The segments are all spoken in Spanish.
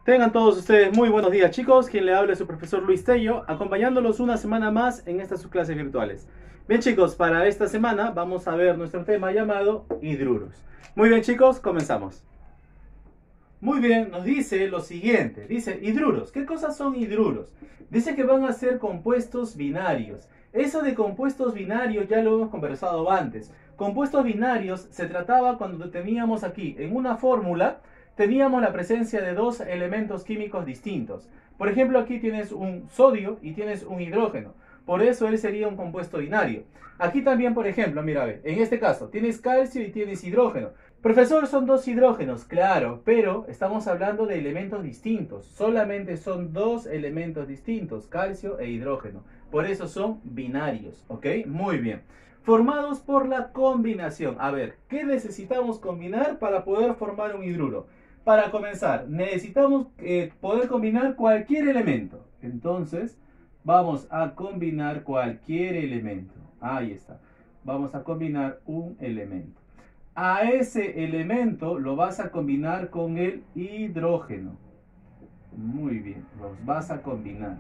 Tengan todos ustedes muy buenos días, chicos. Quien le habla es su profesor Luis Tello, acompañándolos una semana más en estas sus clases virtuales. Bien, chicos, para esta semana vamos a ver nuestro tema llamado hidruros. Muy bien, chicos, comenzamos. Muy bien, nos dice lo siguiente. Dice hidruros. ¿Qué cosas son hidruros? Dice que van a ser compuestos binarios. Eso de compuestos binarios ya lo hemos conversado antes. Compuestos binarios se trataba cuando teníamos aquí en una fórmula, teníamos la presencia de dos elementos químicos distintos. Por ejemplo, aquí tienes un sodio y tienes un hidrógeno. Por eso él sería un compuesto binario. Aquí también, por ejemplo, mira, ve, en este caso tienes calcio y tienes hidrógeno. Profesor, son dos hidrógenos, claro, pero estamos hablando de elementos distintos. Solamente son dos elementos distintos, calcio e hidrógeno. Por eso son binarios, ¿ok? Muy bien. Formados por la combinación. A ver, ¿qué necesitamos combinar para poder formar un hidruro? Para comenzar, necesitamos poder combinar cualquier elemento. Entonces, vamos a combinar cualquier elemento. Ahí está. Vamos a combinar un elemento. A ese elemento lo vas a combinar con el hidrógeno. Muy bien, los vas a combinar.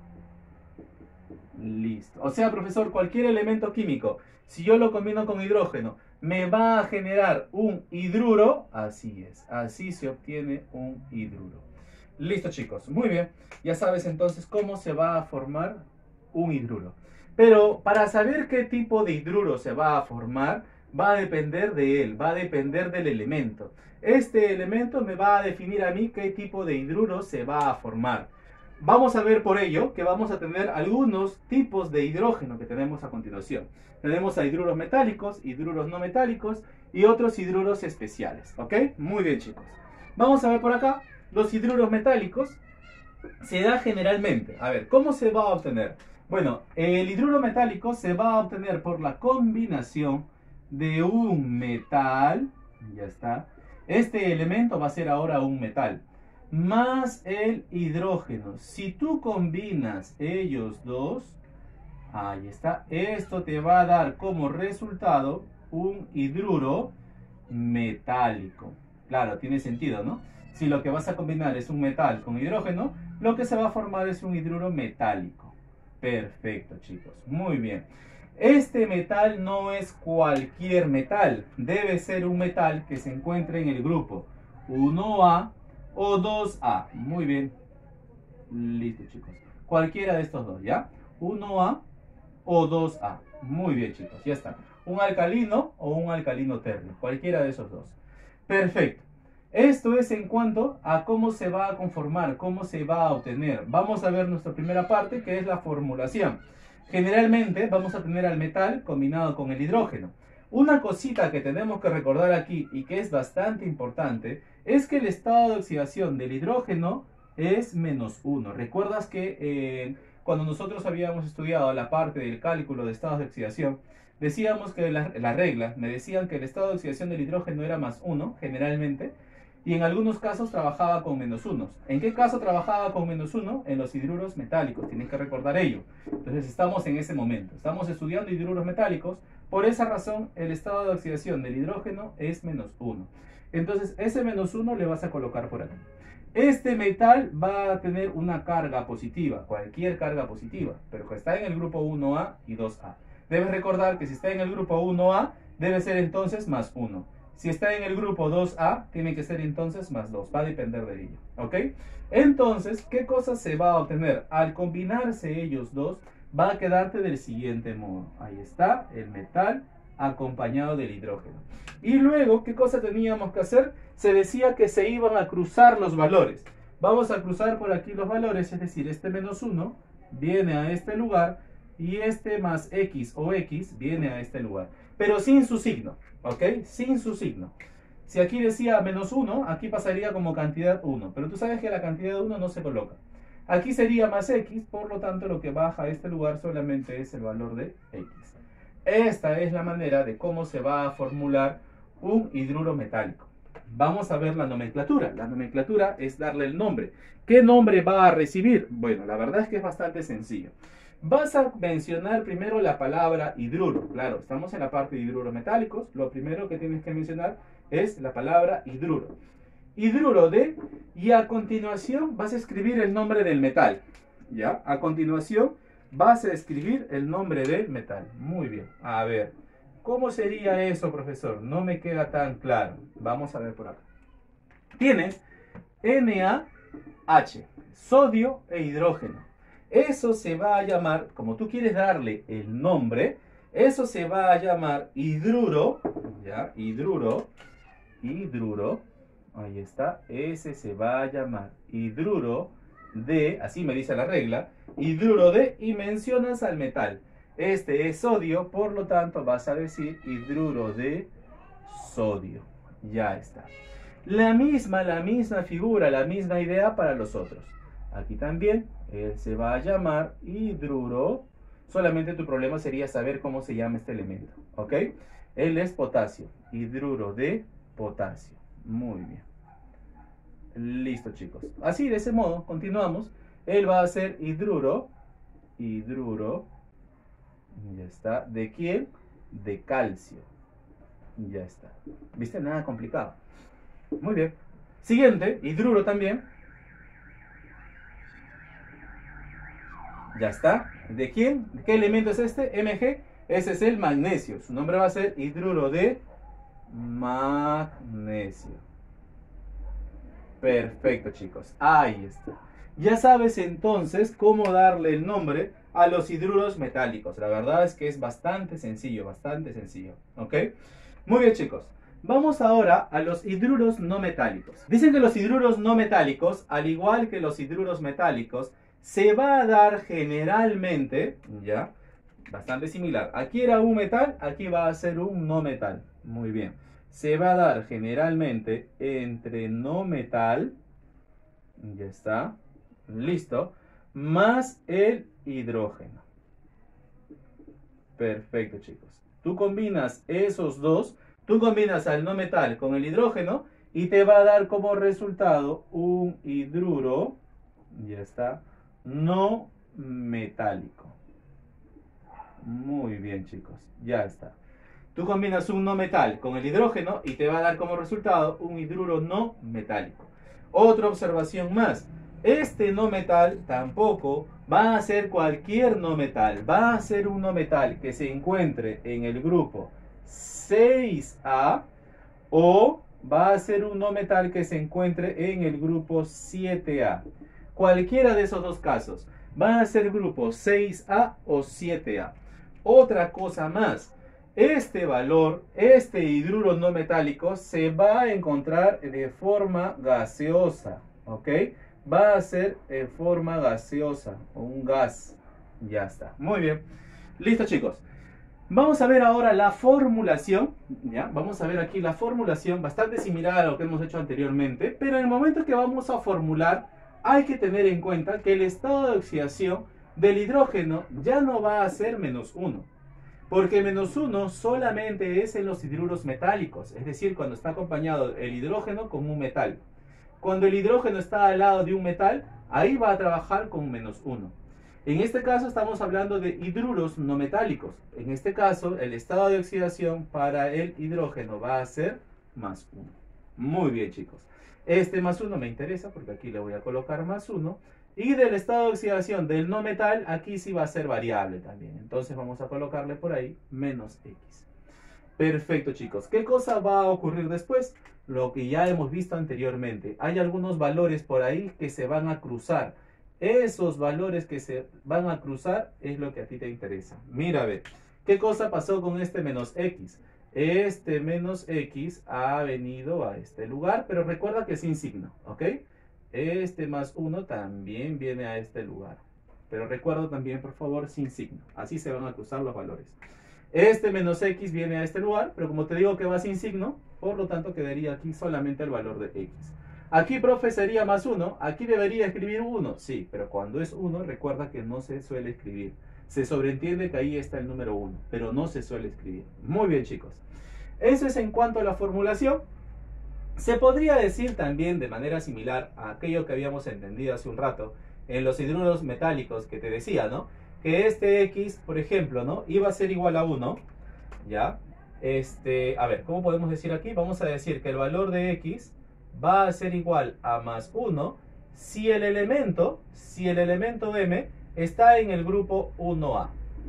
Listo. O sea, profesor, cualquier elemento químico, si yo lo combino con hidrógeno, me va a generar un hidruro. Así es, así se obtiene un hidruro. Listo, chicos, muy bien. Ya sabes entonces cómo se va a formar un hidruro. Pero para saber qué tipo de hidruro se va a formar, va a depender de él, va a depender del elemento. Este elemento me va a definir a mí qué tipo de hidruro se va a formar. Vamos a ver por ello que vamos a tener algunos tipos de hidrógeno que tenemos a continuación. Tenemos a hidruros metálicos, hidruros no metálicos y otros hidruros especiales. ¿Ok? Muy bien, chicos. Vamos a ver por acá. Los hidruros metálicos se da generalmente. A ver, ¿cómo se va a obtener? Bueno, el hidruro metálico se va a obtener por la combinación de un metal. Ya está. Este elemento va a ser ahora un metal más el hidrógeno. Si tú combinas ellos dos, ahí está, esto te va a dar como resultado un hidruro metálico. Claro, tiene sentido, ¿no? Si lo que vas a combinar es un metal con hidrógeno, lo que se va a formar es un hidruro metálico. Perfecto, chicos. Muy bien. Este metal no es cualquier metal. Debe ser un metal que se encuentre en el grupo 1A o 2A. Muy bien. Listo, chicos. Cualquiera de estos dos, ¿ya? 1A o 2A. Muy bien, chicos. Ya está. Un alcalino o un alcalino terno. Cualquiera de esos dos. Perfecto. Esto es en cuanto a cómo se va a conformar, cómo se va a obtener. Vamos a ver nuestra primera parte, que es la formulación. Generalmente vamos a tener al metal combinado con el hidrógeno. Una cosita que tenemos que recordar aquí y que es bastante importante es que el estado de oxidación del hidrógeno es -1. ¿Recuerdas que cuando nosotros habíamos estudiado la parte del cálculo de estados de oxidación, decíamos que las reglas me decían que el estado de oxidación del hidrógeno era +1 generalmente, y en algunos casos trabajaba con -1. ¿En qué caso trabajaba con -1? En los hidruros metálicos, tienen que recordar ello. Entonces estamos en ese momento, estamos estudiando hidruros metálicos, por esa razón el estado de oxidación del hidrógeno es -1. Entonces ese -1 le vas a colocar por aquí. Este metal va a tener una carga positiva, cualquier carga positiva, pero que está en el grupo 1A y 2A. Debes recordar que si está en el grupo 1A, debe ser entonces +1. Si está en el grupo 2A, tiene que ser entonces +2. Va a depender de ello. ¿Ok? Entonces, ¿qué cosa se va a obtener? Al combinarse ellos dos, va a quedarte del siguiente modo. Ahí está el metal acompañado del hidrógeno. Y luego, ¿qué cosa teníamos que hacer? Se decía que se iban a cruzar los valores. Vamos a cruzar por aquí los valores, es decir, este -1 viene a este lugar y este más X o X viene a este lugar. Pero sin su signo. ¿Ok? Sin su signo. Si aquí decía -1, aquí pasaría como cantidad 1. Pero tú sabes que la cantidad 1 no se coloca. Aquí sería más X, por lo tanto lo que baja a este lugar solamente es el valor de X. Esta es la manera de cómo se va a formular un hidruro metálico. Vamos a ver la nomenclatura. La nomenclatura es darle el nombre. ¿Qué nombre va a recibir? Bueno, la verdad es que es bastante sencillo. Vas a mencionar primero la palabra hidruro. Claro, estamos en la parte de hidruros metálicos. Lo primero que tienes que mencionar es la palabra hidruro. hidruro de, y a continuación vas a escribir el nombre del metal. ¿Ya? A continuación vas a escribir el nombre del metal. Muy bien. A ver, ¿cómo sería eso, profesor? No me queda tan claro. Vamos a ver por acá. Tienes NaH, sodio e hidrógeno. Eso se va a llamar, como tú quieres darle el nombre, eso se va a llamar hidruro, ¿ya? Hidruro, ahí está, ese se va a llamar hidruro de, así me dice la regla, hidruro de, y mencionas al metal. Este es sodio, por lo tanto vas a decir hidruro de sodio. Ya está. La misma figura, la misma idea para los otros. Aquí también, él se va a llamar hidruro. Solamente tu problema sería saber cómo se llama este elemento. ¿Ok? Él es potasio. Hidruro de potasio. Muy bien. Listo, chicos. Así, de ese modo, continuamos. Él va a ser hidruro. Ya está. ¿De quién? De calcio. Ya está. ¿Viste? Nada complicado. Muy bien. Siguiente, hidruro también. Ya está. ¿De quién? ¿De qué elemento es este? Mg. Ese es el magnesio. Su nombre va a ser hidruro de magnesio. Perfecto, chicos. Ahí está. Ya sabes entonces cómo darle el nombre a los hidruros metálicos. La verdad es que es bastante sencillo, ¿ok? Muy bien, chicos. Vamos ahora a los hidruros no metálicos. Dicen que los hidruros no metálicos, al igual que los hidruros metálicos, se va a dar generalmente, ya, bastante similar. Aquí era un metal, aquí va a ser un no metal. Muy bien. Se va a dar generalmente entre no metal, ya está, listo, más el hidrógeno. Perfecto, chicos. Tú combinas esos dos, tú combinas al no metal con el hidrógeno y te va a dar como resultado un hidruro, ya está, no metálico. Muy bien, chicos, ya está. Tú combinas un no metal con el hidrógeno y te va a dar como resultado un hidruro no metálico. Otra observación más. Este no metal tampoco va a ser cualquier no metal. Va a ser un no metal que se encuentre en el grupo 6A o va a ser un no metal que se encuentre en el grupo 7A. Cualquiera de esos dos casos. Van a ser grupos 6A o 7A. Otra cosa más. Este valor, este hidruro no metálico, se va a encontrar de forma gaseosa, ¿ok? Va a ser en forma gaseosa, o un gas. Ya está. Muy bien. Listo, chicos. Vamos a ver ahora la formulación, ¿ya? Vamos a ver aquí la formulación, bastante similar a lo que hemos hecho anteriormente, pero en el momento que vamos a formular, hay que tener en cuenta que el estado de oxidación del hidrógeno ya no va a ser -1. Porque -1 solamente es en los hidruros metálicos, es decir, cuando está acompañado el hidrógeno con un metal. Cuando el hidrógeno está al lado de un metal, ahí va a trabajar con -1. En este caso estamos hablando de hidruros no metálicos. En este caso, el estado de oxidación para el hidrógeno va a ser +1. Muy bien, chicos. Este +1 me interesa porque aquí le voy a colocar +1. Y del estado de oxidación del no metal, aquí sí va a ser variable también. Entonces vamos a colocarle por ahí -X. Perfecto, chicos. ¿Qué cosa va a ocurrir después? Lo que ya hemos visto anteriormente. Hay algunos valores por ahí que se van a cruzar. Esos valores que se van a cruzar es lo que a ti te interesa. Mira, a ver. ¿Qué cosa pasó con este -X? Este -X ha venido a este lugar, pero recuerda que sin signo, ¿ok? Este +1 también viene a este lugar. Pero recuerda también, por favor, sin signo. Así se van a cruzar los valores. Este -X viene a este lugar, pero como te digo que va sin signo, por lo tanto quedaría aquí solamente el valor de X. Aquí, profe, sería +1. Aquí debería escribir 1. Sí, pero cuando es 1, recuerda que no se suele escribir. Se sobreentiende que ahí está el número 1, pero no se suele escribir. Muy bien, chicos. Eso es en cuanto a la formulación. Se podría decir también de manera similar a aquello que habíamos entendido hace un rato en los hidruros metálicos que te decía, ¿no? Que este X, por ejemplo, ¿no? Iba a ser igual a 1, ¿ya? A ver, ¿cómo podemos decir aquí? Vamos a decir que el valor de X va a ser igual a más 1 si el elemento m está en el grupo 1A.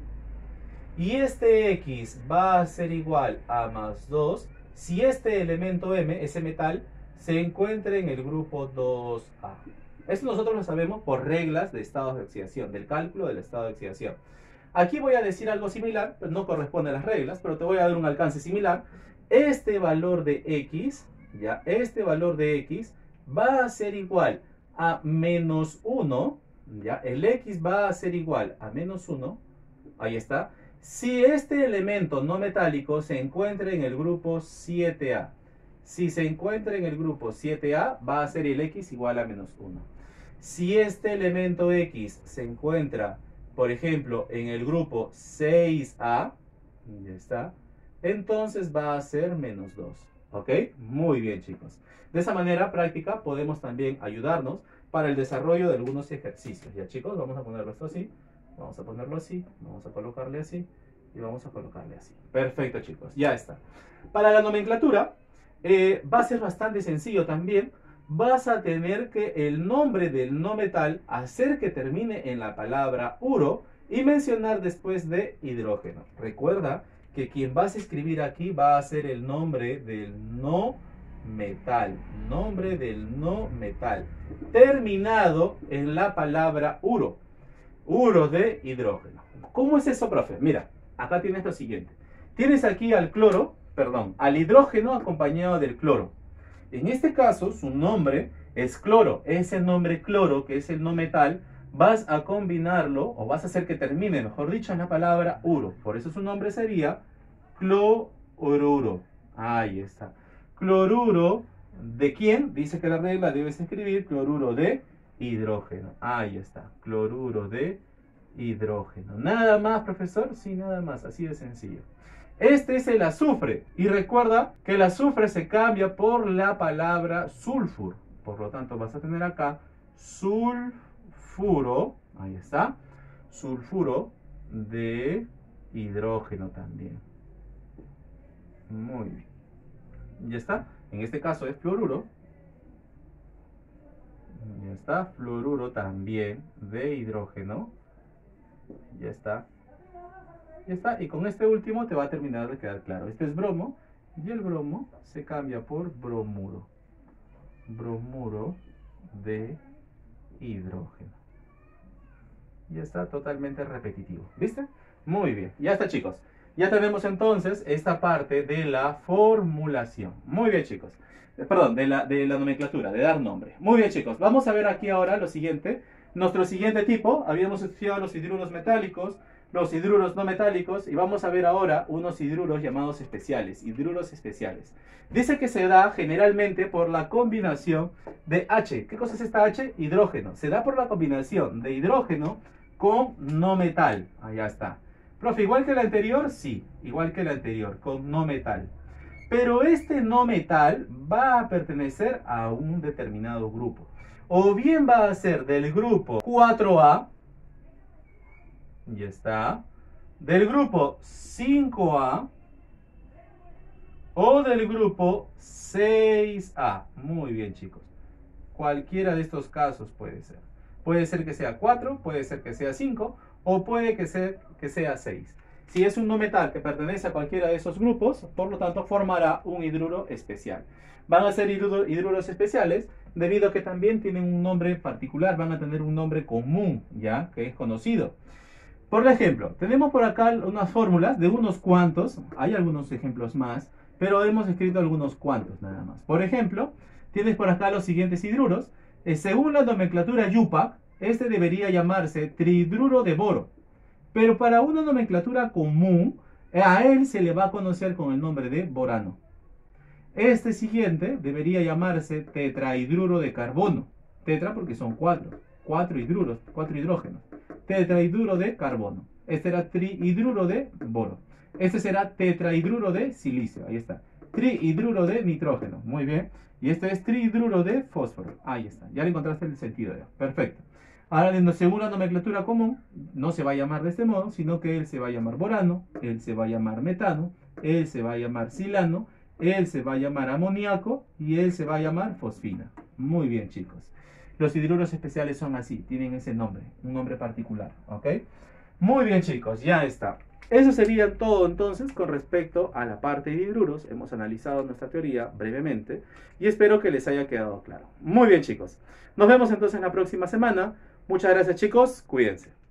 Y este X va a ser igual a más 2 si este elemento M, ese metal, se encuentra en el grupo 2A. Esto nosotros lo sabemos por reglas de estados de oxidación, del cálculo del estado de oxidación. Aquí voy a decir algo similar, no corresponde a las reglas, pero te voy a dar un alcance similar. Este valor de X, ya, este valor de X va a ser igual a menos 1, ya, el X va a ser igual a menos 1, ahí está, si este elemento no metálico se encuentra en el grupo 7A. Si se encuentra en el grupo 7A, va a ser el X igual a menos 1. Si este elemento X se encuentra, por ejemplo, en el grupo 6A, ya está, entonces va a ser menos 2. ¿Ok? Muy bien, chicos. De esa manera práctica podemos también ayudarnos para el desarrollo de algunos ejercicios. Ya, chicos, vamos a ponerlo esto así. Vamos a ponerlo así, vamos a colocarle así y vamos a colocarle así. Perfecto, chicos, ya está. Para la nomenclatura va a ser bastante sencillo también. Vas a tener que el nombre del no metal hacer que termine en la palabra uro y mencionar después de hidrógeno. Recuerda que quien vas a escribir aquí va a ser el nombre del no metal. Nombre del no metal. Terminado en la palabra uro. Uro de hidrógeno. ¿Cómo es eso, profe? Mira, acá tienes lo siguiente. Tienes aquí al al hidrógeno acompañado del cloro. En este caso, su nombre es cloro. Ese nombre cloro, que es el no metal, vas a combinarlo, o vas a hacer que termine, mejor dicho, en la palabra uro. Por eso su nombre sería cloruro. Ahí está. Cloruro, ¿de quién? Dice que la regla debes escribir cloruro de hidrógeno. Ahí está, cloruro de hidrógeno. ¿Nada más, profesor? Sí, nada más, así de sencillo. Este es el azufre. Y recuerda que el azufre se cambia por la palabra sulfur. Por lo tanto, vas a tener acá sulfuro. Ahí está. Sulfuro de hidrógeno también. Muy bien. Ya está. En este caso es fluoruro. Ya está, fluoruro también de hidrógeno. Ya está. Ya está. Y con este último te va a terminar de quedar claro. Este es bromo. Y el bromo se cambia por bromuro. Bromuro de hidrógeno. Ya está, totalmente repetitivo. ¿Viste? Muy bien. Ya está, chicos. Ya tenemos entonces esta parte de la formulación. Muy bien, chicos. Perdón, de la nomenclatura, de dar nombre. Muy bien, chicos. Vamos a ver aquí ahora lo siguiente. Nuestro siguiente tipo, habíamos estudiado los hidruros metálicos, los hidruros no metálicos, y vamos a ver ahora unos hidruros llamados especiales, hidruros especiales. Dice que se da generalmente por la combinación de H. ¿Qué cosa es esta H? Hidrógeno. Se da por la combinación de hidrógeno con no metal. Allá está. Profe, ¿igual que el anterior? Sí, igual que el anterior, con no metal. Pero este no metal va a pertenecer a un determinado grupo. O bien va a ser del grupo 4A, ya está, del grupo 5A, o del grupo 6A. Muy bien, chicos. Cualquiera de estos casos puede ser. Puede ser que sea 4, puede ser que sea 5, o puede que sea 6. Si es un no metal que pertenece a cualquiera de esos grupos, por lo tanto formará un hidruro especial. Van a ser hidruros especiales debido a que también tienen un nombre particular, van a tener un nombre común, ya, que es conocido. Por ejemplo, tenemos por acá unas fórmulas de unos cuantos, hay algunos ejemplos más, pero hemos escrito algunos cuantos nada más. Por ejemplo, tienes por acá los siguientes hidruros. Según la nomenclatura IUPAC, este debería llamarse trihidruro de boro. Pero para una nomenclatura común, a él se le va a conocer con el nombre de borano. Este siguiente debería llamarse tetrahidruro de carbono. Tetra porque son 4 hidrógenos. Tetrahidruro de carbono. Este era trihidruro de boro. Este será tetrahidruro de silicio. Ahí está. Trihidruro de nitrógeno. Muy bien. Y este es trihidruro de fósforo. Ahí está. Ya le encontraste el sentido ya. Perfecto. Ahora, según la nomenclatura común, no se va a llamar de este modo, sino que él se va a llamar borano, él se va a llamar metano, él se va a llamar silano, Él se va a llamar amoníaco y él se va a llamar fosfina. Muy bien, chicos. Los hidruros especiales son así, tienen ese nombre, un nombre particular, ¿ok? Muy bien, chicos, ya está. Eso sería todo entonces con respecto a la parte de hidruros. Hemos analizado nuestra teoría brevemente y espero que les haya quedado claro. Muy bien, chicos. Nos vemos entonces la próxima semana. Muchas gracias, chicos. Cuídense.